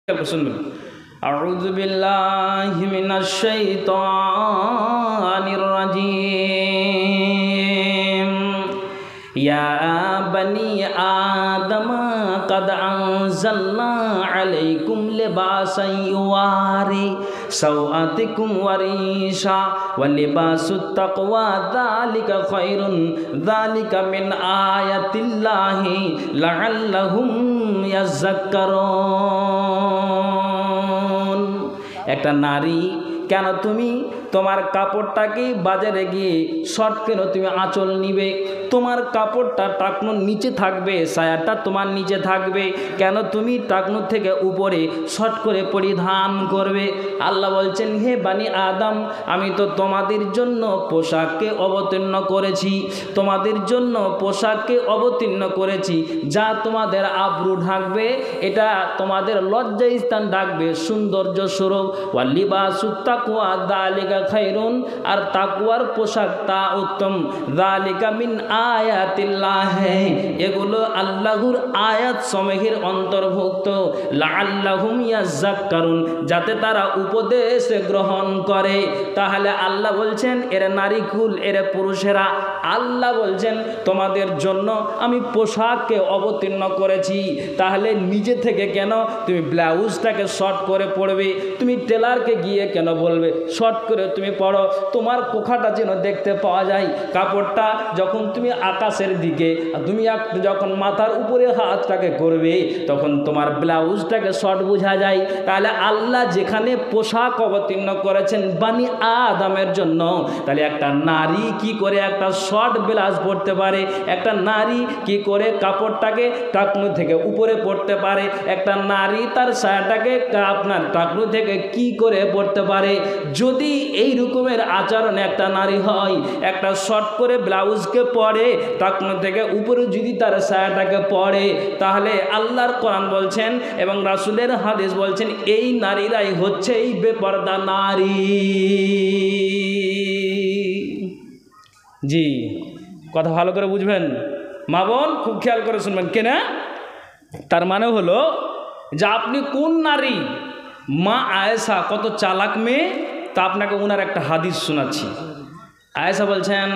শুনবেন। আউযু বিল্লাহি মিনাশ শাইতানির রাজিম। ইয়া বানি আদম ক্বাদ আনজালনা আলাইকুম লিবাসান ইউয়ারি সাওআতিকুম ওয়া রিশা ওয়া লিবাসুত তাকওয়া যালিকা খায়রুন যালিকা মিন আয়াতিল্লাহি লাআল্লাহুম ইয়াযাক্কারুন। একটা নারী, কেন তুমি তোমার কাপড়টাকে বাজারে গিয়ে শর্ট কেন তুমি আঁচল নিবে? তোমার কাপড়টা টাকনুর নিচে থাকবে, সায়াটা তোমার নিচে থাকবে, কেন তুমি টাকনুর থেকে উপরে শর্ট করে পরিধান করবে? আল্লাহ বলছেন, হে বানি আদম, আমি তো তোমাদের জন্য পোশাককে অবতীর্ণ করেছি, তোমাদের জন্য পোশাককে অবতীর্ণ করেছি যা তোমাদের আবরু ঢাকবে, এটা তোমাদের লজ্জা স্থান ঢাকবে, সৌন্দর্য স্বরূপ। ওয়া লিবাসুত তাকওয়া যালিকা খায়রুন, আর তাকওয়ার পোশাক তা উত্তম। যালিকা মিন আয়াতিল্লাহ, এগুলো আল্লাহর আয়াত সমূহের অন্তর্ভুক্ত। লাআল্লাহুম ইয়াযাক্কারুন, যাতে তারা উপদেশ গ্রহণ করে। তাহলে আল্লাহ বলছেন, এরা নারীকুল, এরা পুরুষেরা, আল্লাহ বলছেন তোমাদের জন্য আমি পোশাককে অবতীর্ণ করেছি। তাহলে নিজে থেকে কেন তুমি ব্লাউজটাকে শর্ট করে পরবে? তুমি টেলারকে গিয়ে কেন বলবে শর্ট করে তুমি পড়ো? তোমার কোখাটা যেন দেখতে পাওয়া যায়। কাপড়টা যখন তুমি আকাশের দিকে, তুমি যখন মাথার উপরে হাতটাকে করবে, তখন তোমার ব্লাউজটাকে শর্ট বোঝা যায়। তাহলে আল্লাহ যেখানে পোশাক অবতীর্ণ করেছেন বানি আদমের জন্য, তাহলে একটা নারী কি করে একটা শর্ট ব্লাউজ পরতে পারে? একটা নারী কি করে কাপড়টাকে টাকনু থেকে উপরে পরতে পারে? একটা নারী তার সায়াটাকে আপনার টাকনু থেকে কি করে পরতে পারে? যদি এই রকমের আচরণ একটা নারী হয়, একটা শর্ট করে ব্লাউজকে পরে টাকনু থেকে উপরে যদি তার সায়াটাকে পরে, তাহলে আল্লাহর কোরআন বলছেন এবং রাসূলের হাদিস বলছেন, এই নারীরাই হচ্ছে এই বেপরদা নারী। জি, কথা ভালো করে বুঝবেন মা বোন, খুব খেয়াল করে শুনবেন। কেনা তার মানে হলো যে আপনি কোন নারী? মা আয়েশা কত চালাক মেয়ে, তা আপনাকে ওনার একটা হাদিস শোনাচ্ছি। আয়েশা বলছেন,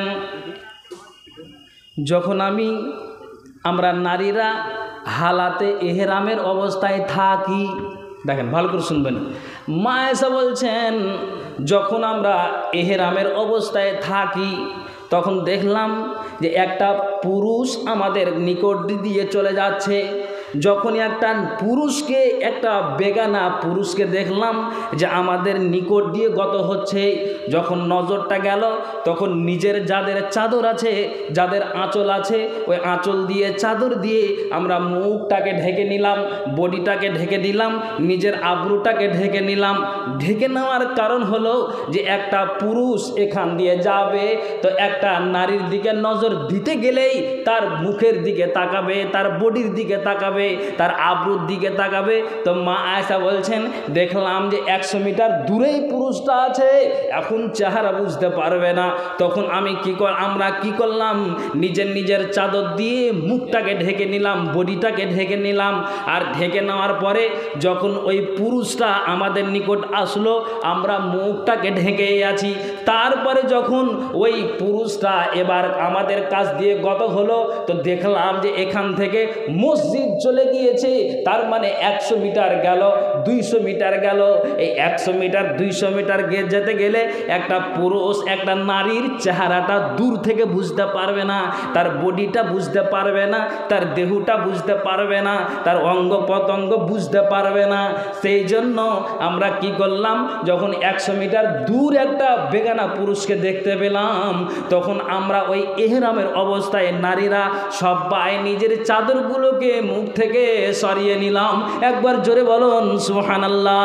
যখন আমরা নারীরা হালাতে এহরামের অবস্থায় থাকি, দেখেন ভালো করে শুনবেন, মা আয়েশা বলছেন যখন আমরা এহরামের অবস্থায় থাকি তখন দেখলাম যে একটা পুরুষ আমাদের নিকট দিয়ে চলে যাচ্ছে। যখনই একটা পুরুষকে, একটা বেগানা পুরুষকে দেখলাম যে আমাদের নিকট দিয়ে গত হচ্ছে, যখন নজরটা গেল তখন নিজের যাদের চাদর আছে, যাদের আঁচল আছে, ওই আঁচল দিয়ে চাদর দিয়ে আমরা মুখটাকে ঢেকে নিলাম, বডিটাকে ঢেকে দিলাম, নিজের আবরুটাকে ঢেকে নিলাম। ঢেকে নেওয়ার কারণ হলো যে একটা পুরুষ এখান দিয়ে যাবে, তো একটা নারীর দিকে নজর দিতে গেলেই তার মুখের দিকে তাকাবে, তার বডির দিকে তাকাবে, তার আবরুর দিকে তাকাবে। তো মা আয়েশা বলছেন, দেখলাম যে 100 মিটার দূরেই পুরুষটা আছে, এখন চেহারা বুঝতে পারবে না। তখন আমরা কি করলাম, নিজের চাদর দিয়ে মুখটাকে ঢেকে নিলাম, বডিটাকে ঢেকে নিলাম। আর ঢেকে নেওয়ার পরে যখন ওই পুরুষটা আমাদের নিকট আসলো, আমরা মুখটাকে ঢেকে আছি। তারপরে যখন ওই পুরুষটা এবার আমাদের কাছ দিয়ে গত হলো, তো দেখলাম যে এখান থেকে মসজিদ চলে গিয়েছে। তার মানে 100 মিটার গেল, 200 মিটার গেল। এই 100 মিটার 200 মিটার যেতে গেলে একটা পুরুষ একটা নারীর চেহারাটা দূর থেকে বুঝতে পারবে না, তার বডিটা বুঝতে পারবে না, তার দেহটা বুঝতে পারবে না, তার অঙ্গ প্রত্যঙ্গ বুঝতে পারবে না। সেই জন্য আমরা কি করলাম, যখন 100 মিটার দূর একটা বেগানা পুরুষকে দেখতে পেলাম, তখন আমরা ওই এহরামের অবস্থায় নারীরা সবাই নিজের চাদরগুলোকে মুখ থেকে সরিয়ে নিলাম। একবার জোরে বলুন সুবহানাল্লাহ।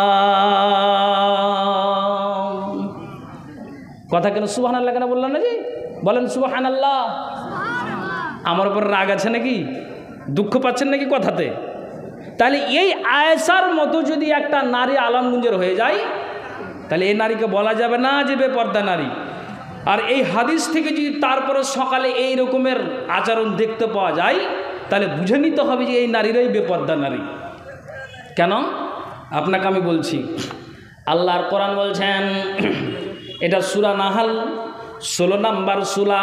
কথা কেন সুবহানাল্লাহ কেন বললেন না? জি বলেন সুবহানাল্লাহ। আমার উপর রাগ আছে নাকি? দুঃখ পাচ্ছেন নাকি কথাতে? তাহলে এই আয়েশার মতো যদি একটা নারী আলমগঞ্জের হয়ে যায়, তাহলে এই নারীকে বলা যাবে না যে বেপর্দা নারী। আর এই হাদিস থেকে যদি তারপরে সকালে এই রকমের আচরণ দেখতে পাওয়া যায়, তাহলে বুঝে নিতে হবে যে এই নারীরাই বেপর্দা নারী। কেন? আপনাকে আমি বলছি, আল্লাহর কোরআন বলছেন, এটা সূরা নাহাল 16 নম্বর সূরা,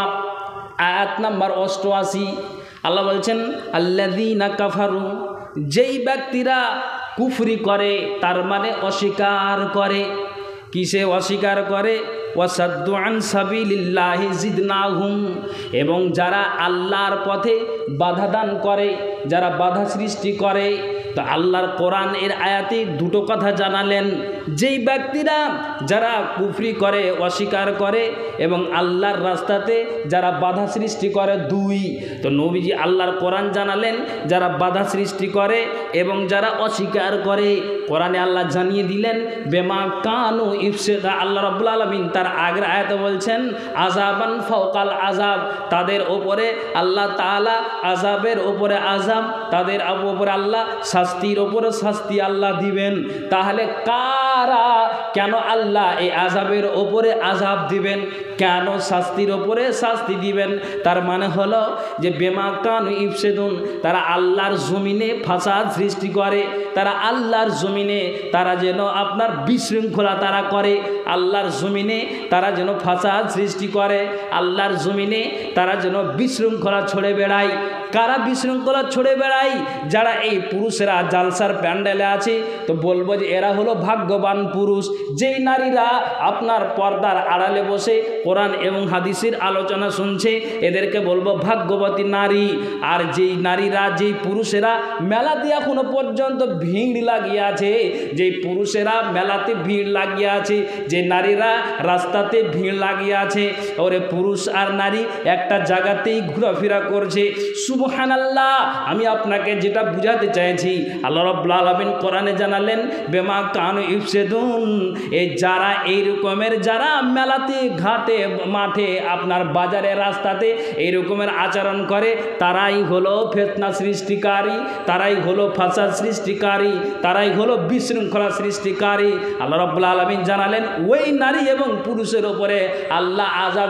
আয়াত নাম্বার 88। আল্লাহ বলছেন, আল্লাযীনা কাফারু, যেই ব্যক্তিরা কুফরি করে, তার মানে অস্বীকার করে। কিসে অস্বীকার করে? ওয়াসাদ্দু আন সাবিলিল্লাহি জিদনাহুম, এবং যারা আল্লাহর পথে বাধা দান করে, যারা বাধা সৃষ্টি করে। তো আল্লাহর কোরআন এর আয়াতে দুটো কথা জানালেন, যেই ব্যক্তিরা যারা কুফরি করে, অস্বীকার করে, এবং আল্লাহর রাস্তাতে যারা বাধা সৃষ্টি করে, দুই। তো নবীজি আল্লাহর কোরআন জানালেন যারা বাধা সৃষ্টি করে এবং যারা অস্বীকার করে। কোরআনে আল্লাহ জানিয়ে দিলেন বেমা কানু ইফসিদা। আল্লাহ রাব্বুল আলামিন তার আগের আয়াতে বলছেন আযাবান ফাওকাল আযাব, তাদের ওপরে আল্লাহ তাআলা আযাবের ওপরে আযাব, তাদের ওপরে আল্লাহ শাস্তির ওপরে শাস্তি আল্লাহ দিবেন। তাহলে কারা, কেন আল্লাহ এই আযাবের ওপরে আযাব দিবেন, কেন শাস্তির ওপরে শাস্তি দিবেন? তার মানে হলো যে বেমা কানু ইফসিদুন, তারা আল্লাহর জমিনে ফাসাদ সৃষ্টি করে, তারা আল্লাহর জমিনে তারা যেন আপনার বিশৃঙ্খলা তারা করে, আল্লাহর জমিনে তারা যেন ফাসাদ সৃষ্টি করে, আল্লাহর জমিনে তারা যেন বিশৃঙ্খলা ছড়ে বেড়ায়। কারা বিশৃঙ্খলা ছড়ে বেড়ায়? যারা এই পুরুষেরা জালসার প্যান্ডেলে আছে, তো বলবো যে এরা হলো ভাগ্যবান পুরুষ। যেই নারীরা আপনার পর্দার আড়ালে বসে কোরআন এবং হাদিসের আলোচনা শুনছে, এদেরকে বলবো ভাগ্যবতী নারী। আর যেই নারীরা, যেই পুরুষেরা মেলাতে এখনো পর্যন্ত ভিড় লাগিয়ে আছে, যেই পুরুষেরা মেলাতে ভিড় লাগিয়ে আছে, যে নারীরা রাস্তাতে ভিড় লাগিয়ে আছে, ওরে পুরুষ আর নারী একটা জায়গাতেই ঘোরাফেরা করছে। সুবহানাল্লাহ, আমি আপনাকে যেটা বুঝাতে চাইছি, আল্লাহ রাব্বুল আলামিন কোরআনে জানালেন বেমা কানু ইফসিদুন, এই যারা এই রকমের, যারা মেলাতে ঘাটে মাঠে আপনার বাজারে রাস্তাতে এই রকমের আচরণ করে, তারাই হলো ফিতনা সৃষ্টিকারী, তারাই হলো ফাসাদ সৃষ্টিকারী, তারাই হলো বিশৃঙ্খলা সৃষ্টিকারী। আল্লাহ রাব্বুল আলামিন জানালেন ওই নারী এবং পুরুষের ওপরে আল্লাহ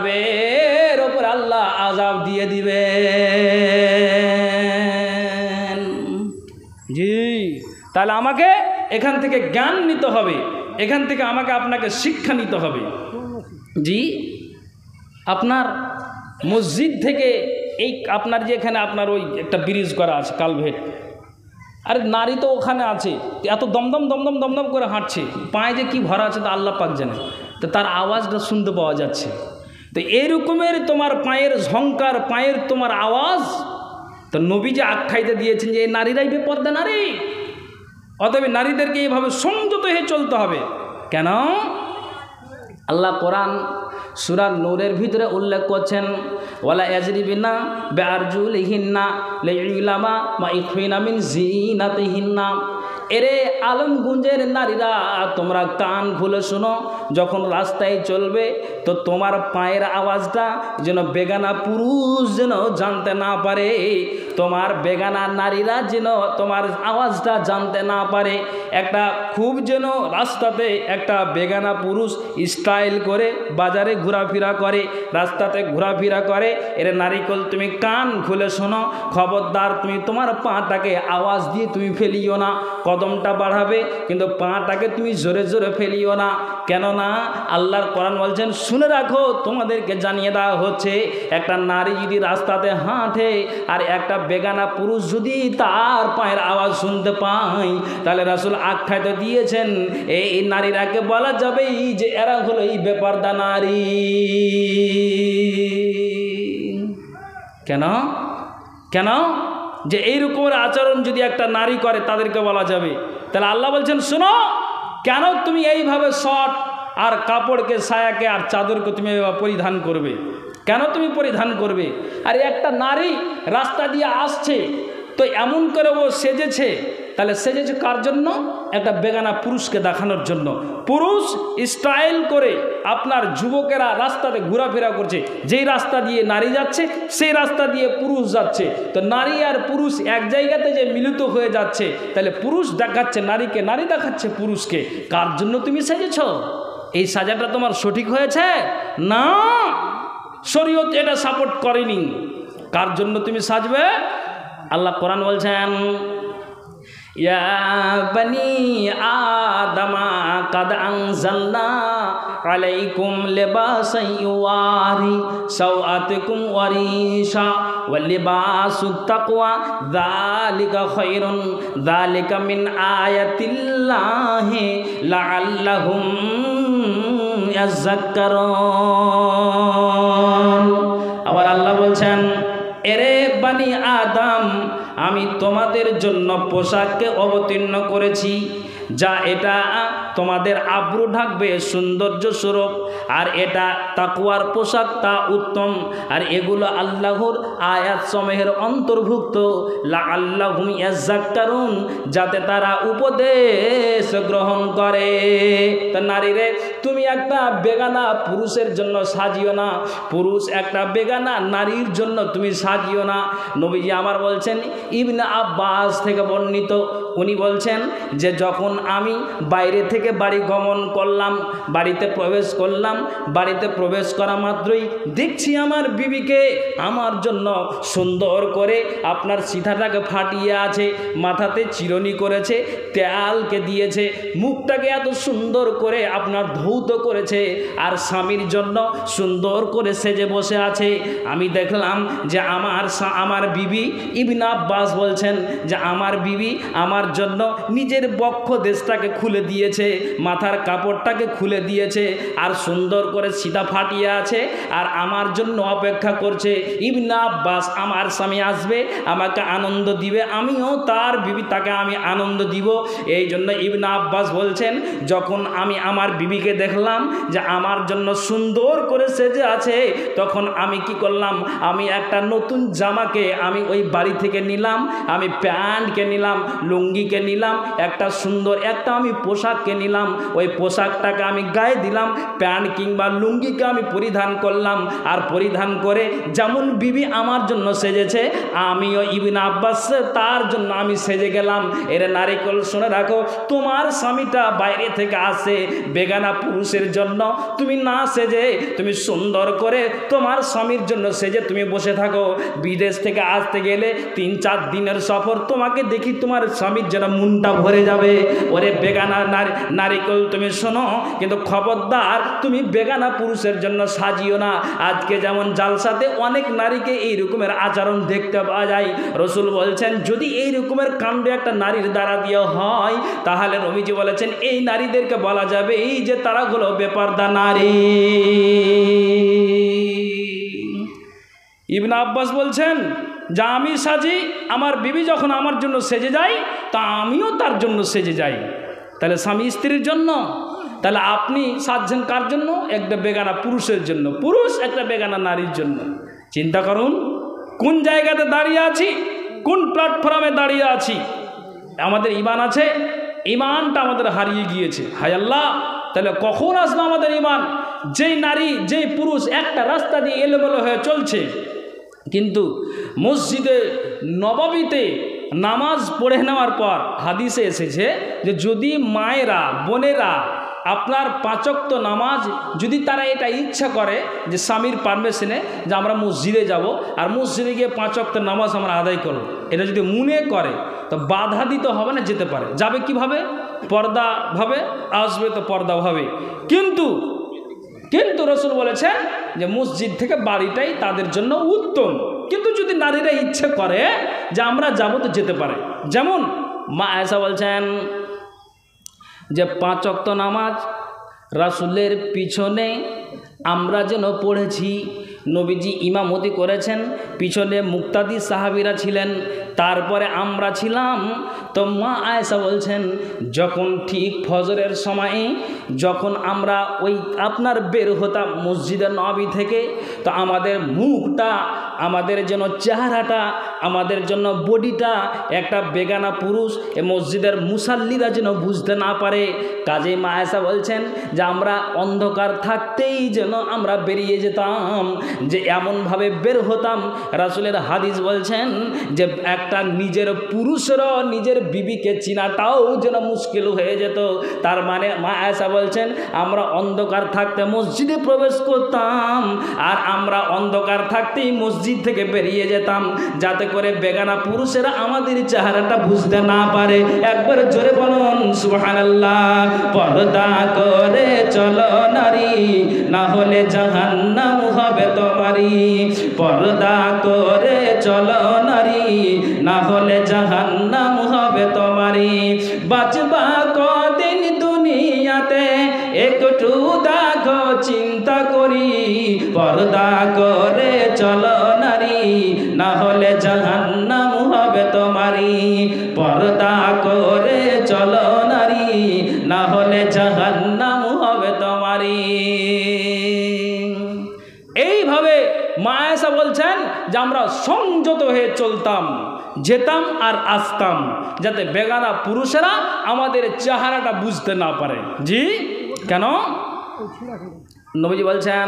আযাবের ওপরে আল্লাহ আযাব দিয়ে দিবে। জি, তাহলে আমাকে এখান থেকে জ্ঞান নিতে হবে, এখান থেকে আমাকে আপনাকে শিক্ষা নিতে হবে। জি, আপনার মসজিদ থেকে এই আপনার যে এখানে আপনার ওই একটা ব্রিজ করা আছে, কালভেট, আরে নারী তো ওখানে আছে, এত দমদম দমদম দমদম করে হাঁটছে, পায়ে যে কি ভরা আছে তা আল্লাহ পাক জানে, তো তার আওয়াজটা শুনতে পাওয়া যাচ্ছে। তো এরকমের তোমার পায়ের ঝংকার, পায়ের তোমার আওয়াজ, তো নবী যে আখ্যায়িত দিয়েছেন যে এই নারীরাই বেপর্দা নারী, অতএব নারীদেরকে এইভাবে সংযত হয়ে চলতে হবে। কেন? আল্লাহ কোরআন সূরা নূরের ভিতরে উল্লেখ করছেন ওয়ালা ইয়াজরিবিনা বিআরজুলিহিন্না লিইলামা মা ইখফিনা মিন জিনাতিহিন্না। এরে আলমগঞ্জের নারীরা, তোমরা কান খুলে শোনো, যখন রাস্তায় চলবে তো তোমার পায়ের আওয়াজটা যেন বেগানা পুরুষ যেন জানতে না পারে, তোমার বেগানা নারীরা যেন তোমার আওয়াজটা জানতে না পারে। একটা খুব যেন রাস্তাতে একটা বেগানা পুরুষ স্টাইল করে বাজারে ঘোরাফেরা করে, রাস্তাতে ঘোরাফেরা করে, এর নারীকল তুমি কান খুলে শোনো, খবরদার তুমি তোমার পাটাকে আওয়াজ দিয়ে তুমি ফেলিও না, কদমটা বাড়াবে কিন্তু পাটাকে তুমি জোরে জোরে ফেলিও না। কেননা আল্লাহর কোরআন বলছেন শুনে রাখো, তোমাদেরকে জানিয়ে দেওয়া হচ্ছে একটা নারী যদি রাস্তাতে হাঁটে আর একটা বেগানা পুরুষ যদি তার পায়ের আওয়াজ শুনতে পায়, তাহলে রাসূল আখ্যায়িত দিয়েছেন এই নারীরাকে বলা যাবে যে এরা হলো এই বেপরদা নারী। কেন? কেন? যে এইরকমের আচরণ যদি একটা নারী করে তাদেরকে বলা যাবে। তাহলে আল্লাহ বলছেন শোনো, কেন তুমি এইভাবে শর্ট আর কাপড়কে, সায়াকে আর চাদরকে তুমি পরিধান করবে? কেন তুমি পরিধান করবে? আর একটা নারী রাস্তা দিয়ে আসছে, তো এমন করে ও সেজেছে, তাহলে সেজেছে কার জন্য? একটা বেগানা পুরুষকে দেখানোর জন্য। পুরুষ স্টাইল করে আপনার যুবকেরা রাস্তাতে ঘোরাফেরা করছে, যেই রাস্তা দিয়ে নারী যাচ্ছে সেই রাস্তা দিয়ে পুরুষ যাচ্ছে, তো নারী আর পুরুষ এক জায়গাতে যে মিলিত হয়ে যাচ্ছে, তাহলে পুরুষ দেখাচ্ছে নারীকে, নারী দেখাচ্ছে পুরুষকে। কার জন্য তুমি সেজেছ? এই সাজাটা তোমার সঠিক হয়েছে না? শরীয়ত এটা সাপোর্ট করেনি। কার জন্য তুমি সাজবে? আল্লাহ কোরআন বলছেন ইয়া বনি কাদ আনজালনা আলাইকুম লিবাসান ইউয়ারি সাওআতিকুম ওয়া রিশা ওয়া লিবাসুত তাকওয়া যালিকা খায়রুন যালিকা মিন আয়াতিল্লাহি লাআল্লাহুম ইয়াযাক্কারুন। আবার আল্লাহ বলছেন, এরে বানি আদম, আমি তোমাদের জন্য পোশাককে অবতীর্ণ করেছি, যা এটা তোমাদের আব্রু ঢাকবে সৌন্দর্য স্বরূপ, আর এটা তাকওয়ার পোশাক, তা উত্তম, আর এগুলো আল্লাহর আয়াত সমূহের অন্তর্ভুক্ত, লাআল্লাহুম ইয়াযাক্কারুন, যাতে তারা উপদেশ গ্রহণ করে। তো নারীরে, তুমি একটা বেগানা পুরুষের জন্য সাজিও না, পুরুষ একটা বেগানা নারীর জন্য তুমি সাজিও না। নবীজি আমার বলছেন, ইবনে আব্বাস থেকে বর্ণিত, উনি বলছেন যে যখন আমি বাইরে থেকে বাড়ি গমন করলাম, বাড়িতে প্রবেশ করলাম, বাড়িতে প্রবেশ করা মাত্রই দেখছি আমার বিবিকে আমার জন্য সুন্দর করে আপনার সিথাটাকে ফাটিয়ে আছে, মাথাতে চিরুনি করেছে, তেলকে দিয়েছে, মুখটাকে এত সুন্দর করে আপনার ধৌত করেছে, আর স্বামীর জন্য সুন্দর করে সেজে বসে আছে। আমি দেখলাম যে আমার বিবি, ইবনে আব্বাস বলছেন যে আমার বিবি আমার জন্য নিজের বক্ষ দেশটাকে খুলে দিয়েছে, মাথার কাপড়টাকে খুলে দিয়েছে, আর সুন্দর করে সিধা ফাটিয়ে আছে, আর আমার জন্য অপেক্ষা করছে। ইবনে আব্বাস, আমার স্বামী আসবে, আমাকে আনন্দ দিবে, আমিও তার বিবি, তাকে আমি আনন্দ দিব। এই জন্য ইবনে আব্বাস বলছেন, যখন আমি আমার বিবিকে দেখলাম যে আমার জন্য সুন্দর করে সেজে আছে, তখন আমি কি করলাম, আমি একটা নতুন জামাকে আমি ওই বাড়ি থেকে নিলাম, আমি প্যান্টকে নিলাম, লুঙ্গিকে নিলাম, একটা সুন্দর একটা আমি পোশাককে নিলাম, ওই পোশাকটাকে আমি গায়ে দিলাম, প্যান্ট কিংবা লুঙ্গিকে আমি পরিধান করলাম, আর পরিধান করে যেমন বিবি আমার জন্য সেজেছে, আমিও ইবনে আব্বাস তার জন্য আমি সেজে গেলাম। এর নারীকল, শুনে রাখো, তোমার স্বামীটা বাইরে থেকে আসে বেগানা পুরুষের জন্য, তুমি না সেজে তুমি সুন্দর করে তোমার স্বামীর জন্য সেজে তুমি বসে থাকো, বিদেশ থেকে আসতে গেলে 3-4 দিনের সফর, তোমাকে দেখি তোমার স্বামীর যেন মনটা ভরে যাবে। ওরে বেগানা নারীকল, তুমি শোনো, কিন্তু খবরদার তুমি বেগানা পুরুষের জন্য সাজিও না। আজকে যেমন জালসাতে অনেক নারীকে এই রকমের আচরণ দেখতে পাওয়া যায়, রসুল বলছেন যদি এই রকমের কাণ্ড একটা নারীর দ্বারা দিয়ে হয়, তাহলে নবীজি বলেছেন এই নারীদেরকে বলা যাবে এই যে তারা হলো বেপরদা নারী। ইবনে আব্বাস বলছেন যা আমি সাজি, আমার বিবি যখন আমার জন্য সেজে যায়, তা আমিও তার জন্য সেজে যাই। তাহলে স্বামী স্ত্রীর জন্য, তাহলে আপনি সাজছেন কার জন্য? একটা বেগানা পুরুষের জন্য, পুরুষ একটা বেগানা নারীর জন্য। চিন্তা করুন কোন জায়গাতে দাঁড়িয়ে আছি, কোন প্ল্যাটফর্মে দাঁড়িয়ে আছি। আমাদের ঈমান আছে, ঈমানটা আমাদের হারিয়ে গিয়েছে। হায় আল্লাহ, তাহলে কখন আসবে আমাদের ঈমান? যেই নারী যেই পুরুষ একটা রাস্তা দিয়ে এলোমেলো হয়ে চলছে, কিন্তু মসজিদে নববীতে নামাজ পড়ে নেওয়ার পর হাদিসে এসেছে যে যদি মায়েরা, বোনেরা আপনার 5 ওয়াক্ত নামাজ, যদি তারা এটা ইচ্ছা করে যে স্বামীর পারমিশনে যে আমরা মসজিদে যাব আর মসজিদে গিয়ে 5 ওয়াক্ত নামাজ আমরা আদায় করব, এটা যদি মনে করে তো বাধা দিতে হবে না, যেতে পারে। যাবে কিভাবে? পর্দাভাবে আসবে, তো পর্দাভাবে। কিন্তু রসুল বলেছেন যে মসজিদ থেকে বাড়িটাই তাদের জন্য উত্তম। কিন্তু যদি নারীরা ইচ্ছে করে যে আমরা যাবো, তো যেতে পারে। যেমন মা আয়েশা বলছেন যে 5 ওয়াক্ত নামাজ রাসূলের পিছনে আমরা যেন পড়েছি, নবীজি ইমামতি করেছেন, পিছনে মুক্তাদি সাহাবীরা ছিলেন, তারপরে আমরা ছিলাম। তো মা আয়েশা বলছেন যখন ঠিক ফজরের সময়ে যখন আমরা ওই আপনার বের হতাম মসজিদের নবী থেকে, তো আমাদের মুখটা, আমাদের যেন চেহারাটা, আমাদের জন্য বডিটা একটা বেগানা পুরুষ এ মসজিদের মুসাল্লিরা যেন বুঝতে না পারে। কাজেই মা আয়েশা বলছেন যে আমরা অন্ধকার থাকতেই যেন আমরা বেরিয়ে যেতাম, যে এমনভাবে বের হতাম। রাসূলের হাদিস বলছেন যে এক একটা নিজের পুরুষেরও নিজের বিবিকে চিনাটাও যেন মুশকিল হয়ে যেত। তার মানে মা আয়েশা বলছেন আমরা অন্ধকার থাকতে মসজিদে প্রবেশ করতাম, আর আমরা অন্ধকার থাকতেই মসজিদ থেকে বেরিয়ে যেতাম, যাতে করে বেগানা পুরুষেরা আমাদের চেহারাটা বুঝতে না পারে। একবার জোরে বলুন সুবহানাল্লাহ। পর্দা করে চলো নারী, না হলে জাহান্নাম হবে তোমারই। পর্দা করে চলো নারী, না হলে জাহান্নাম হবে তোমারই। বাঁচবা কদিন দুনিয়াতে একটু দেখো চিন্তা করি। পর্দা করে চলো নারী, না হলে জাহান্নাম হবে তোমারই। পর্দা করে চলো নারী, না হলে জাহান্নাম হবে তোমারই। এইভাবে মা আয়েশা বলছেন যে আমরা সংযত হয়ে চলতাম, যেতাম আর আসতাম, যাতে বেগানা পুরুষেরা আমাদের চেহারাটা বুঝতে না পারে। জি কেন? নবীজি বলছেন,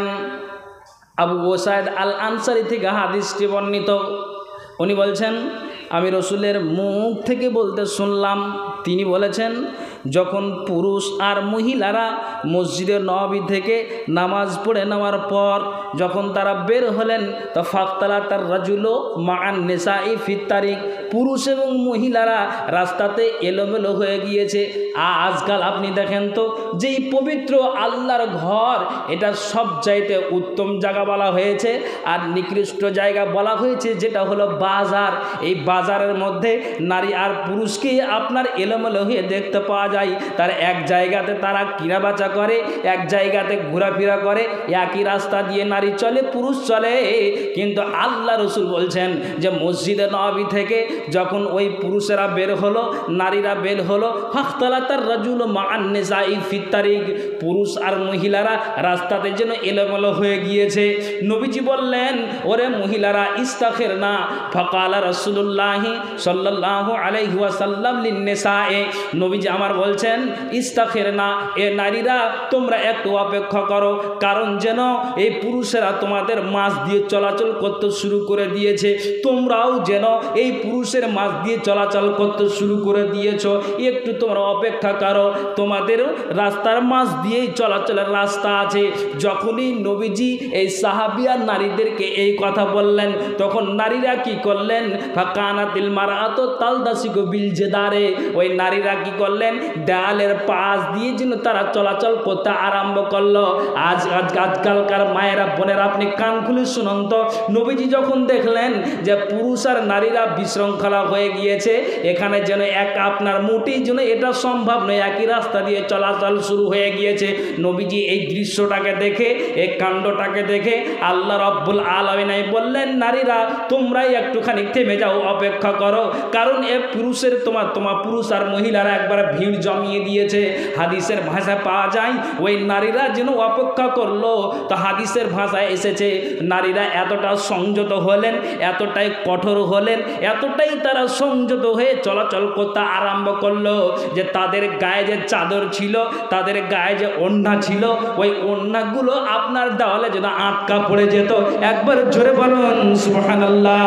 আবু ওসাইদ আল আনসারি থেকে হাদিসটি বর্ণিত। উনি বলছেন আমি রসুলের মুখ থেকে বলতে শুনলাম, তিনি বলেছেন যখন পুরুষ আর মহিলারা মসজিদের নববী থেকে নামাজ পড়ে নেওয়ার পর যখন তারা বের হলেন, তো ফাকতালা তার রাজুলো মান নেশাই ফিত্তারিক, পুরুষ এবং মহিলারা রাস্তাতে এলোমেলো হয়ে গিয়েছে। আজকাল আপনি দেখেন তো যেই পবিত্র আল্লাহর ঘর, এটা সব চাইতে উত্তম জায়গা বলা হয়েছে আর নিকৃষ্ট জায়গা বলা হয়েছে যেটা হলো বাজার। এই বাজারের মধ্যে নারী আর পুরুষকে আপনার এলোমেলো হয়ে দেখতে পাওয়া যায়। তার এক জায়গাতে তারা কেনাবেচা করে, এক জায়গাতে ঘোরাফেরা করে, একই রাস্তা দিয়ে নারী চলে পুরুষ চলে। কিন্তু আল্লাহ রসুল বলছেন যে মসজিদে নববী থেকে যখন ওই পুরুষেরা বের হলো, নারীরা বের হলো, ফাখতালা তার রাজুল মান নিসাই ফিত্তারিক, পুরুষ আর মহিলারা রাস্তাতে যেন এলোমেলো হয়ে গিয়েছে। নবীজি বললেন ওরে মহিলারা ইস্তাখির না। ফাকালা রাসূলুল্লাহ সাল্লাল্লাহু আলাইহি ওয়াসাল্লাম লিন্নিসায়ে, নবীজি আমার বলছেন ইস্তাখির না, এ নারীরা তোমরা একটু অপেক্ষা করো, কারণ যেন এই পুরুষেরা তোমাদের মাঝ দিয়ে চলাচল করতে শুরু করে দিয়েছে, তোমরাও যেন এই পুরুষের মাঝ দিয়ে চলাচল করতে শুরু করে দিয়েছো, একটু তোমরা অপেক্ষা করো, তোমাদেরও রাস্তার মাঝ দিয়েই চলাচলের রাস্তা আছে। যখনই নবীজি এই সাহাবিয়া নারীদেরকে এই কথা বললেন, তখন নারীরা কি করলেন? ফাকানাতিল মারাতু তালদাসিকু বিল জিদারে, ওই নারীরা কি করলেন? দেয়ালের পাশ দিয়ে যেন তারা চলাচল করতে আরম্ভ করলো। আজকালকার মায়েরা বোনেরা আপনি কান খুলে শুনুন তো, নবীজি যখন দেখলেন যে পুরুষ আর নারীরা বিশৃঙ্খলা হয়ে গিয়েছে, এখানে যেন এক আপনার মোটেই যেন এটা সম্ভব নয়, একই রাস্তা দিয়ে চলাচল শুরু হয়ে গিয়েছে। নবীজি এই দৃশ্যটাকে দেখে, এই কাণ্ডটাকে দেখে আল্লাহ রব্বুল আলামিন বললেন নারীরা তোমরাই একটুখানি থেমে যাও, অপেক্ষা করো, কারণ এ পুরুষের তোমার পুরুষ আর মহিলারা একবার ভিড় জমিয়ে দিয়েছে। হাদিসের ভাষায় পাওয়া যায় ওই নারীরা যেন অপেক্ষা করলো, তো হাদিসের ভাষায় এসেছে নারীরা এতটা সংযত হলেন, এতটাই কঠোর হলেন, এতটাই তারা সংযত হয়ে চলাচল করতে আরম্ভ করলো যে তাদের গায়ে যে চাদর ছিল, তাদের গায়ে যে ওড়না ছিল, ওই ওড়নাগুলো আপনার দেওয়ালে যেন আটকা পড়ে যেত। একবার জোরে বলুন সুবহানাল্লাহ।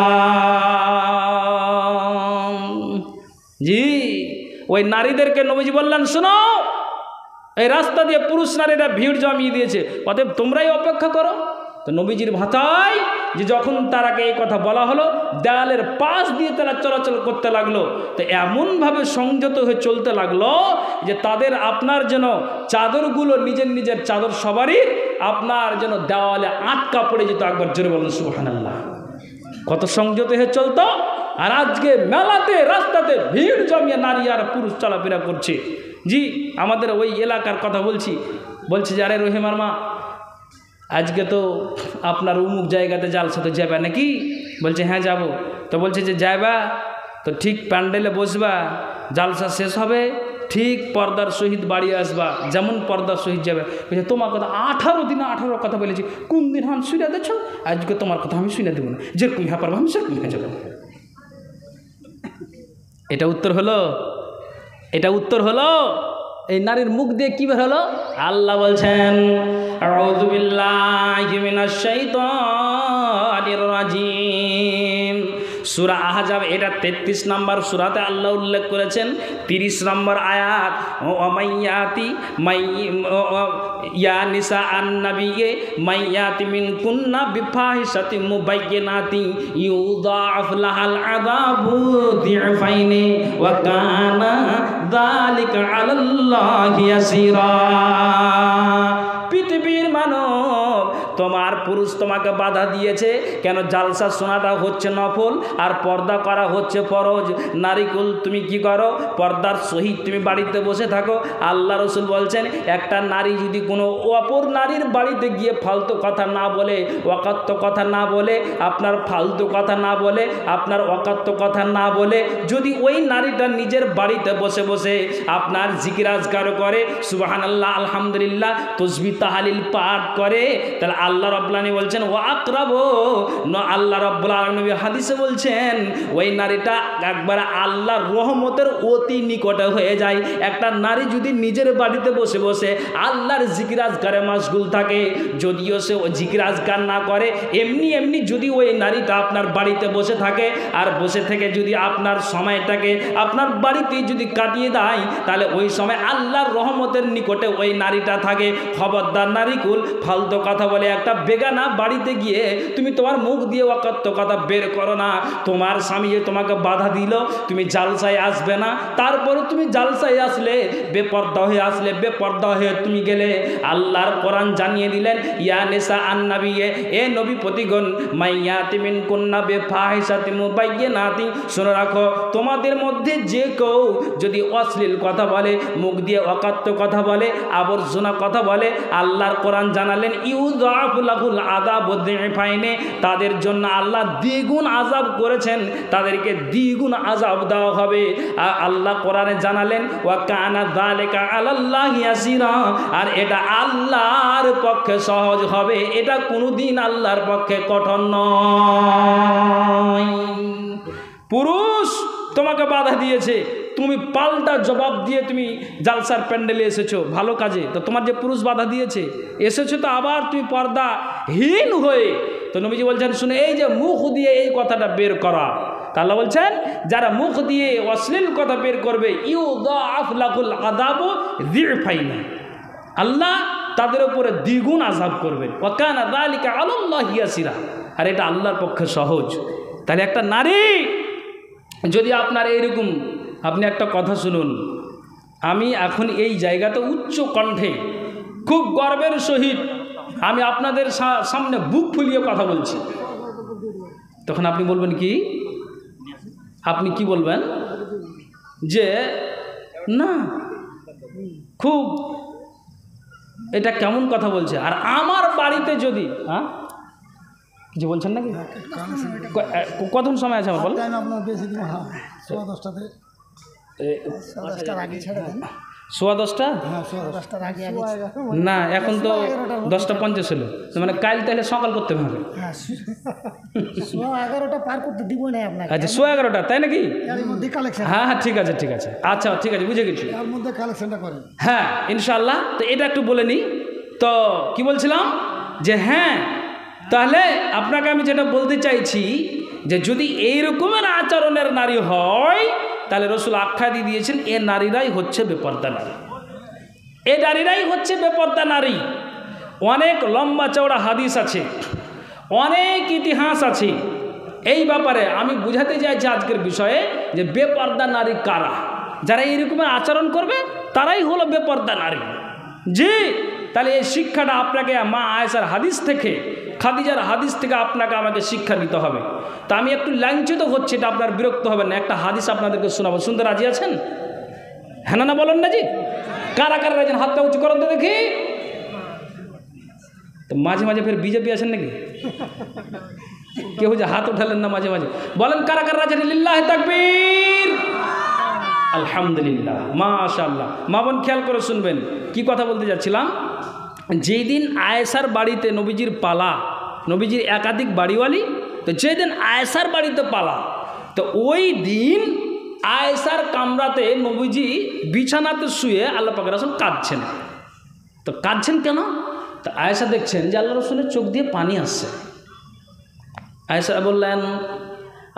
জি, ওই নারীদেরকে নবীজি বললেন শোনো, এই রাস্তা দিয়ে পুরুষ নারীরা ভিড় জমিয়ে দিয়েছে, অতএব তোমরাই অপেক্ষা করো। তো নবীজির ভাষায় যে যখন তারাকে এই কথা বলা হলো, দেয়ালের পাশ দিয়ে তারা চলাচল করতে লাগলো, তো এমনভাবে সংযত হয়ে চলতে লাগলো যে তাদের আপনার যেন চাদরগুলো নিজের নিজের চাদর সবারই আপনার যেন দেওয়ালে আটকা পড়ে যেত। একবার জোরে বলুন সুবহানাল্লাহ। কত সংযত হয়ে চলতো। আর আজকে মেলাতে রাস্তাতে ভিড় জমিয়ে নারী আর পুরুষ চলাফেরা করছে। জি, আমাদের ওই এলাকার কথা বলছি যে আরে রহিমার মা আজকে তো আপনার উমুক জায়গাতে জালসাতে যাবে নাকি? বলছে হ্যাঁ যাব। তো বলছে যে যাইবা তো ঠিক প্যান্ডেলে বসবা, জালসা শেষ হবে ঠিক পর্দার সহিত বাড়ি আসবা, যেমন পর্দার সহিত যাবে। বলছে তোমার কথা 18 দিনে 18 কথা বলেছি, কোন দিন হান শুনে দিচ্ছ? আজকে তোমার কথা আমি শুনে দেবো না, যেরকম হ্যাঁ পারবো আমি সেরকম হয়ে যাবো। এটা উত্তর হলো? এটা উত্তর হলো? এই নারীর মুখ দিয়ে কি বের হলো? আল্লাহ বলছেন আউযু বিল্লাহি মিনাশ শাইতানির রাজিম, সূরা আহজাব এটা 33 নম্বর সূরাতে আল্লাহ উল্লেখ করেছেন 30 নম্বর আয়াত ওমাইয়াতি ইয়া নিসা আন-নবিয়্যে মাইয়াতি মিনকুন্না বিফাহিশাতি মুবায়্যিনাতি ইউদাআফ লাহাল আযাবু দি'ফাইনি ওয়া কানা যালিকা আলাল্লাহি ইয়াসিরা। পৃথিবীর মানব, তোমার পুরুষ তোমাকে বাধা দিয়েছে কেন? জালসা শোনাটা হচ্ছে নফল আর পর্দা করা হচ্ছে ফরজ। নারীকুল তুমি কি করো? পর্দার সহিত তুমি বাড়িতে বসে থাকো। আল্লাহ রসুল বলছেন একটা নারী যদি কোনো অপর নারীর বাড়িতে গিয়ে ফালতু কথা না বলে, অকাত্য কথা না বলে, আপনার ফালতু কথা না বলে, আপনার অকাত্য কথা না বলে, যদি ওই নারীটা নিজের বাড়িতে বসে বসে আপনার জিকির আজকার করে, সুবহানাল্লাহ, আলহামদুলিল্লাহ, তাসবিহ তাহলিল পাঠ করে, তাহলে আল্লাহ রাব্বুল আলামিন বলছেন ওয়া আকরাবু, আল্লাহ রাব্বুল আলামিন হাদিসে বলছেন ওই নারীটা একবার আল্লাহর রহমতের অতি নিকটে হয়ে যায়। একটা নারী যদি নিজের বাড়িতে বসে বসে আল্লাহর জিকির আজকারে মাশগুল থাকে, যদিও সে জিকির আজকার না করে, এমনি এমনি যদি ওই নারীটা আপনার বাড়িতে বসে থাকে আর বসে থেকে যদি আপনার সময়টাকে আপনার বাড়িতেই যদি কাটিয়ে দেয়, তাহলে ওই সময় আল্লাহর রহমতের নিকটে ওই নারীটা থাকে। খবরদার নারীকুল, ফালতু কথা বলে একটা বেগানা বাড়িতে গিয়ে তুমি তোমার মুখ দিয়ে অকথ্য কথা বের করো না। তোমার স্বামী যে তোমাকে বাধা দিল তুমি জালসায় আসবে না, তারপরে তুমি জালসায় আসলে বেপর্দা হয়ে আসলে, বেপর্দা হয়ে তুমি গেলে, আল্লাহর কোরআন জানিয়ে দিলেন ইয়া নিসা আন-নবিয়্যে, এ নবী প্রতিগণ, মাইয়াতি মিনকুন্না বিফাহিশাতি মুবায়্যিনাতি, শুনে রাখো তোমাদের মধ্যে যে কেউ যদি অশ্লীল কথা বলে, মুখ দিয়ে অকথ্য কথা বলে, আবর্জনা কথা বলে, আল্লাহর কোরআন জানালেন ইউযাফ লাহুল আযাবু দি'ফাইনি, তাদের জন্য আল্লাহ দ্বিগুণ আযাব করেছেন, তাদেরকে দ্বিগুণ আযাব দেওয়া হবে। আর আল্লাহ কোরআনে জানালেন ওয়া কানা যালিকা আলাল্লাহি ইয়াসিরা, আর এটা আল্লাহর পক্ষে সহজ হবে, এটা কোনোদিন আল্লাহর পক্ষে কঠিন নয়। পুরুষ তোমাকে বাধা দিয়েছে, তুমি পাল্টা জবাব দিয়ে তুমি জালসার প্যান্ডেলে এসেছো ভালো কাজে, তো তোমার যে পুরুষ বাধা দিয়েছে এসেছো তো আবার তুমি পর্দাহীন হয়ে, তো নবীজি বলছেন শুনে এই যে মুখ দিয়ে এই কথাটা বের করা, আল্লাহ বলছেন যারা মুখ দিয়ে অশ্লীল কথা বের করবে ইউযাফ লাহুল আযাবু দি'ফাইনি, আল্লাহ তাদের উপরে দ্বিগুণ আযাব করবেন। ওয়া কানা যালিকা আলাল্লাহি ইয়াসিরা, আর এটা আল্লাহর পক্ষে সহজ। তাহলে একটা নারী যদি আপনার এইরকম, আপনি একটা কথা শুনুন, আমি এখন এই জায়গাতে উচ্চ কণ্ঠে খুব গর্বের সহিত আমি আপনাদের সামনে বুক ফুলিয়ে কথা বলছি, তখন আপনি বলবেন কি? আপনি কি বলবেন যে না, খুব এটা কেমন কথা বলছে। আর আমার বাড়িতে যদি কিছু বলছেন নাকি? কতক্ষণ সময় আছে আমার বল? সোয়া 10টা না, এখন তো 10:50 হলো, মানে কাল তাহলে সকাল করতে হবে। আচ্ছা 11:15 তাই নাকি? হ্যাঁ হ্যাঁ ঠিক আছে ঠিক আছে, আচ্ছা ঠিক আছে বুঝে গেছি। হ্যাঁ ইনশাআল্লাহ। তো এটা একটু বলে নিই, তো কি বলছিলাম যে হ্যাঁ, তাহলে আপনাকে আমি যেটা বলতে চাইছি যে যদি এই রকমের আচরণের নারী হয়, তাহলে রসুল আখ্যা দিয়ে দিয়েছেন এ নারীরাই হচ্ছে বেপর্দা নারী, এ নারীরাই হচ্ছে বেপর্দা নারী। অনেক লম্বা চওড়া হাদিস আছে, অনেক ইতিহাস আছে এই ব্যাপারে। আমি বুঝাতে চাইছি আজকের বিষয়ে যে বেপর্দা নারী কারা, যারা এই রকমের আচরণ করবে তারাই হলো বেপর্দা নারী। জি, তাহলে এই শিক্ষাটা আপনাকে মা আয়েশার হাদিস থেকে, খাদিজার হাদিস থেকে আপনাকে আমাকে শিক্ষা নিতে হবে। তা আমি একটু লাঞ্ছিত হচ্ছে, এটা আপনার বিরক্ত হবেন না, একটা হাদিস আপনাদেরকে শোনাবো। শুনতে রাজি আছেন? হ্যাঁ না বলেন না জি? কারা কারা রাজেন হাতটা উঁচু করেন তো দেখি। তো মাঝে মাঝে ফের বিজেপি আছেন নাকি? কেউ যে হাত উঠালেন না মাঝে মাঝে, বলেন কারা কারা রাজেন? লিল্লাহি তাকবীর, আলহামদুলিল্লাহ, মাশাআল্লাহ। মা বোন খেয়াল করে শুনবেন কি কথা বলতে যাচ্ছিলাম। যেই দিন আয়েশার বাড়িতে নবীজির পালা, নবীজির একাধিক বাড়িওয়ালি, তো যেদিন আয়েশার বাড়িতে পালা, তো ওই দিন আয়েশার কামরাতে নবীজি বিছানাতে শুয়ে আল্লাহ পাকের রাসূল কাঁদছেন। তো কাঁদছেন কেন? তো আয়েশা দেখছেন যে আল্লাহ রাসূলের চোখ দিয়ে পানি আসছে। আয়েশা বললেন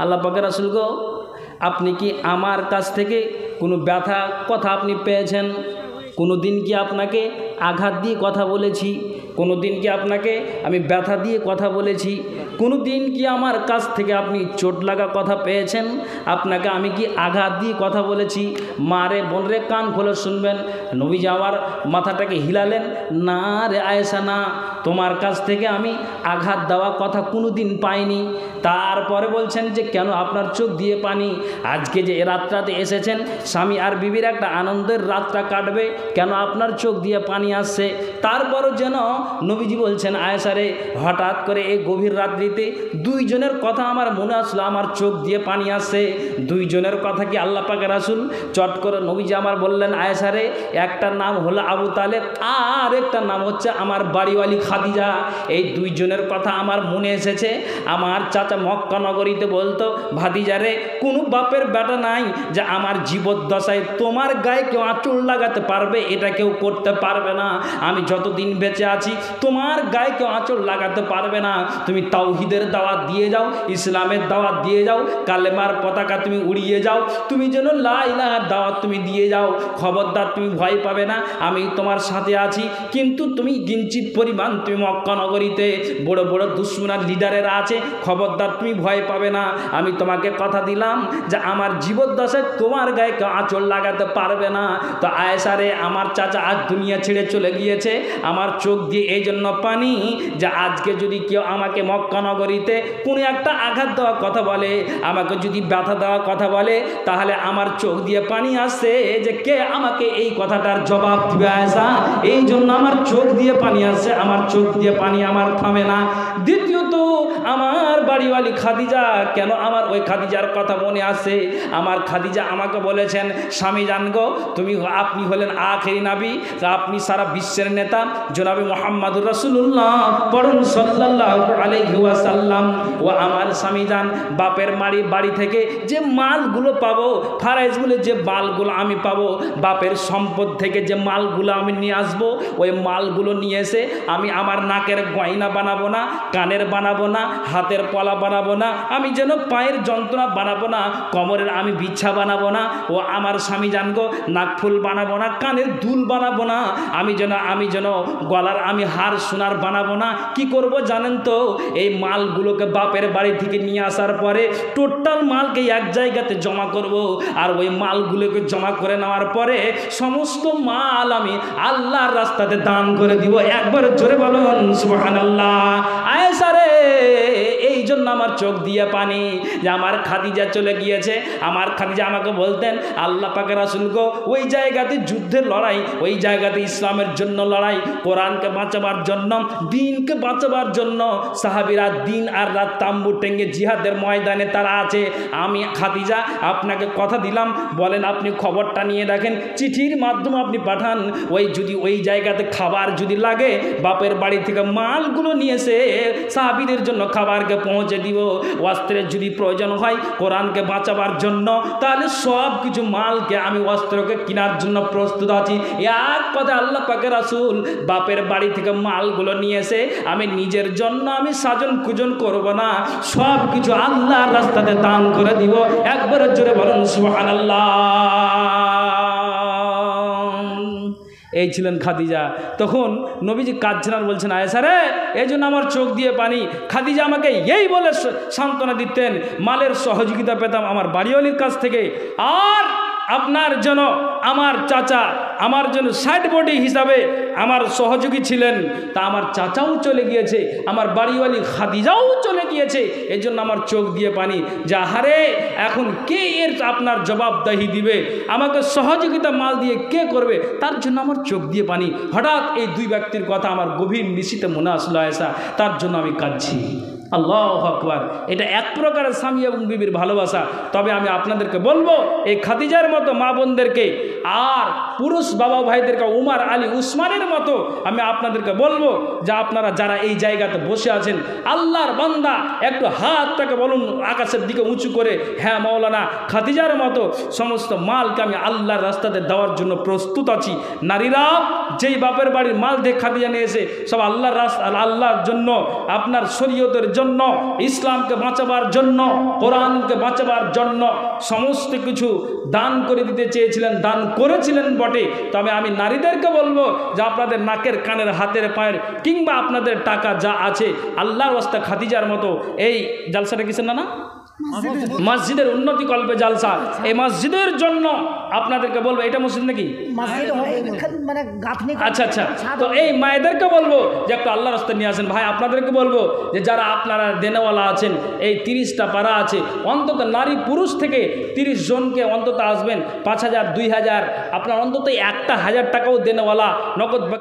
আল্লাহ পাকের রাসূল গো, আপনি কি আমার কাছ থেকে কোনো ব্যথা কথা আপনি পেয়েছেন? কোনো দিন কি আপনাকে আঘাত দিয়ে কথা বলেছি? কোনো দিন কি আপনাকে আমি ব্যথা দিয়ে কথা বলেছি? কোনো দিন কি আমার কাছ থেকে আপনি চোট লাগা কথা পেয়েছেন? আপনাকে আমি কি আঘাত দিয়ে কথা বলেছি? মারে বোন রে, কান খুলে শুনবেন। নবীজি আমার মাথাটাকে হিলালেন, না রে আয়েশা, না, তোমার কাছ থেকে আমি আঘাত দেওয়া কথা কোনো দিন পাইনি। তারপরে বলছেন যে কেন আপনার চোখ দিয়ে পানি? আজকে যে এ রাতটাতে এসেছেন, স্বামী আর বিবির একটা আনন্দের রাতটা কাটবে, কেন আপনার চোখ দিয়ে পানি আসছে? তারপরও যেন নবীজি বলছেন, আয়েশা রে, হঠাৎ করে এই গভীর রাত্রিতে দুইজনের কথা আমার মনে আসলো, আমার চোখ দিয়ে পানি আসছে। দুইজনের কথা কি আল্লাহ পাকের রাসূল চট করে নবীজি আমার বললেন, আয়েশা রে, একটার নাম হলো আবু তালেব, আর একটার নাম হচ্ছে আমার বাড়িওয়ালি খাদিজা। এই দুইজনের কথা আমার মনে এসেছে। আমার চাচা মক্কা নগরীতে বলতো, ভাতিজা রে, কোনো বাপের বেটা নাই যে আমার জীবদ্দশায় তোমার গায়ে কেউ আঁচড় লাগাতে পারবে, এটা কেউ করতে পারবে না। আমি যতদিন বেঁচে আছি তোমার গায়ে কেউ আঁচড় লাগাতে পারবে না। তুমি তাওহীদের দাওয়াত দিয়ে যাও, ইসলামের দাওয়াত দিয়ে যাও, কালেমার পতাকা তুমি উড়িয়ে যাও, তুমি যেন লা ইলাহার দাওয়াত তুমি দিয়ে যাও। খবরদার, তুমি ভয় পাবে না, আমি তোমার সাথে আছি। কিন্তু তুমি কিঞ্চিত পরিমাণ তুমি মক্কা নগরীতে বড় বড় দুশ্মনার লিডারেরা আছে, খবরদার তুমি ভয় পাবে না। আমি তোমাকে কথা দিলাম যে আমার জীবদ্দশায় তোমার গায়ে কেউ আঁচড় লাগাতে পারবে না। তো আয়েশা রে, আমার চাচা আজ দুনিয়া ছেড়ে চলে গিয়েছে, আমার চোখ দিয়ে এই জন্য পানি যে আজকে যদি কেউ আমাকে মক্কা নগরীতে কোনো একটা আঘাত দেওয়ার কথা বলে, আমাকে যদি ব্যথা দেওয়ার কথা বলে, তাহলে আমার চোখ দিয়ে পানি আসছে যে কে আমাকে এই কথাটার জবাব দিবে আয়েশা। এই জন্য আমার চোখ দিয়ে পানি আসছে, আমার চোখ দিয়ে পানি আমার থামে না। দ্বিতীয়ত, আমার বাড়িওয়ালি খাদিজা, কেন আমার ওই খাদিজার কথা মনে আসে? আমার খাদিজা আমাকে বলেছেন, স্বামী জানগো, আপনি হলেন আখেরি নবী, আপনি সারা বিশ্বের নেতা জনাবে মুহাম্মদুর রাসূলুল্লাহ পড়ুন সাল্লাল্লাহু আলাইহি ওয়াসাল্লাম। ও আমার স্বামী জান, বাপের বাড়ি থেকে যে মালগুলো পাবো, ফারাইজগুলো যে মালগুলো আমি পাবো, বাপের সম্পদ থেকে যে মালগুলো আমি নিয়ে আসবো, ওই মালগুলো নিয়ে এসে আমি আমার নাকের গয়না বানাবো না, কানের বানাবো না, হাতের পলা বানাবো না, আমি যেন পায়ের যন্ত্রণা বানাবো না, কোমরের আমি বিছা বানাবো না। ও আমার স্বামী জানগো, নাকফুল বানাবো না, কানের দুল বানাবো না, আমি যেন গলার আমি হার সোনার বানাবো না। কি করব জানেন তো? এই মালগুলোকে বাপের বাড়ি থেকে নিয়ে আসার পরে টোটাল মালকে এক জায়গাতে জমা করব, আর ওই মালগুলোকে জমা করে নেওয়ার পরে সমস্ত মাল আমি আল্লাহর রাস্তাতে দান করে দিব। একবার জোরে বলুন সুবহানাল্লাহ। আয়েশা রে, এই জন্য আমার চোখ দিয়ে পানি যে আমার খাদিজা চলে গিয়েছে। আমার খাদিজা আমাকে বলতেন, আল্লাহ পাকের রাসূল গো, ওই জায়গাতে যুদ্ধের লড়াই, ওই জায়গাতে ইসলামের জন্য লড়াই, কোরআনকে বাঁচাবার জন্য, দ্বীনকে বাঁচাবার জন্য সাহাবীরা দিন আর রাত তাম্বু টেঙ্গে জিহাদের ময়দানে তারা আছে। আমি খাদিজা আপনাকে কথা দিলাম, বলেন আপনি খবরটা নিয়ে রাখেন, চিঠির মাধ্যমে আপনি পাঠান, যদি ওই জায়গাতে খাবার যদি লাগে, বাপের বাড়ি থেকে মালগুলো নিয়ে এসে সাহাবীদের জন্য খাবারকে পৌঁছে দিব। অস্ত্রের যদি প্রয়োজন হয় কোরআনকে বাঁচাবার জন্য, তাহলে সব কিছু মালকে আমি অস্ত্রকে কেনার জন্য প্রস্তুত আছি। এক কথা আল্লাহ পাকের রাসূল বাপের বাড়ি থেকে মালগুলো নিয়ে এসে আমি নিজের জন্য আমি সাজন কুজন করব না, সব কিছু আল্লাহর রাস্তাতে দান করে দিব। একবার জোরে বলুন সুবহানাল্লাহ। এই ছিলেন খাদিজা। তখন নবীজি কাঁদছেন আর বলছেন, আয়েশা রে, এই জন্য আমার চোখ দিয়ে পানি। খাদিজা আমাকে এই বলে সান্ত্বনা দিতেন, মালের সহযোগিতা পেতাম আমার বাড়িওয়ালির কাছ থেকে। আর আপনার জন্য আমার চাচা আমার জন্য সাইড বডি হিসাবে আমার সহযোগী ছিলেন, তা আমার চাচাও চলে গিয়েছে, আমার বাড়িওয়ালি খাদিজাও চলে গিয়েছে, এই জন্য আমার চোখ দিয়ে পানি। যা হারে, এখন কে এর আপনার জবাবদাহি দিবে? আমাকে সহযোগিতা মাল দিয়ে কে করবে? তার জন্য আমার চোখ দিয়ে পানি। হঠাৎ এই দুই ব্যক্তির কথা আমার গভীর নিশিতে মনে আসলো আয়েশা, তার জন্য আমি কাঁদছি। আল্লাহু আকবার। এটা এক প্রকারের স্বামী এবং বিবির ভালোবাসা। তবে আমি আপনাদেরকে বলবো, এই খাদিজার মতো মা বোনদেরকে আর পুরুষ বাবা ভাইদেরকে উমর আলী উসমানের মতো আমি আপনাদেরকে বলবো যে আপনারা যারা এই জায়গাতে বসে আছেন, আল্লাহর বান্দা, একটু হাতটাকে বলুন আকাশের দিকে উঁচু করে, হ্যাঁ মাওলানা, খাদিজার মতো সমস্ত মালকে আমি আল্লাহর রাস্তাতে দেওয়ার জন্য প্রস্তুত আছি। নারীরা যেই বাপের বাড়ির মাল দিয়ে খাদিজা নিয়ে এসে সব আল্লাহর জন্য, আপনার শরীয়তের জন্য জন্য, ইসলামকে বাঁচাবার জন্য, কোরআনকে বাঁচাবার জন্য সমস্ত কিছু দান করে দিতে চেয়েছিলেন, দান করেছিলেন বটে। তবে আমি নারীদেরকে বলবো যে আপনাদের নাকের কানের হাতের পায়ের কিংবা আপনাদের টাকা যা আছে আল্লাহর ওয়াস্তে খাদিজার মতো এই জালসাটা কিসের না মসজিদের উন্নতি কল্পে জালসা, এই মসজিদের জন্য আপনাদেরকে বলবো, এটা মসজিদ নাকি? আচ্ছা আচ্ছা, তো এই মায়েদেরকে বলবো যে একটু আল্লাহর রাস্তায় নিয়ে আসেন। ভাই আপনাদেরকে বলবো যে যারা আপনারা দেনেওয়ালা আছেন, এই 30টা পাড়া আছে, অন্তত নারী পুরুষ থেকে 30 জনকে অন্তত আসবেন, 5000 2000 আপনার অন্তত 1000 টাকাও দেনেওয়ালা নগদ